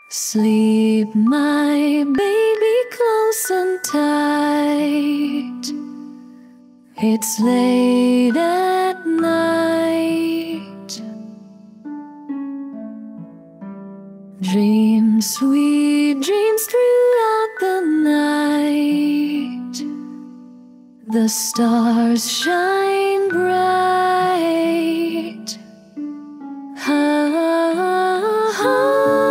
Sleep, my baby, close and tight. It's late at night. Dream sweet dreams throughout the night. The stars shine bright. Ha, ha.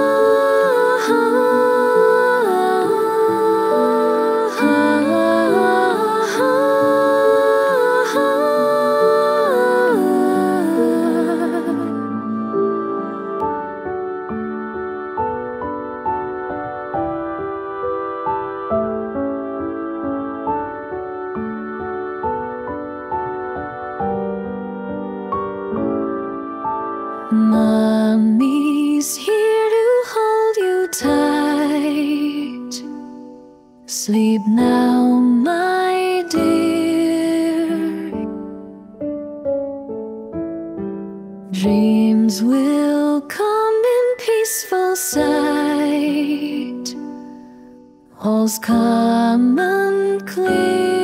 Mommy's here to hold you tight. Sleep now, my dear. Dreams will come in peaceful sight. All's calm and clear.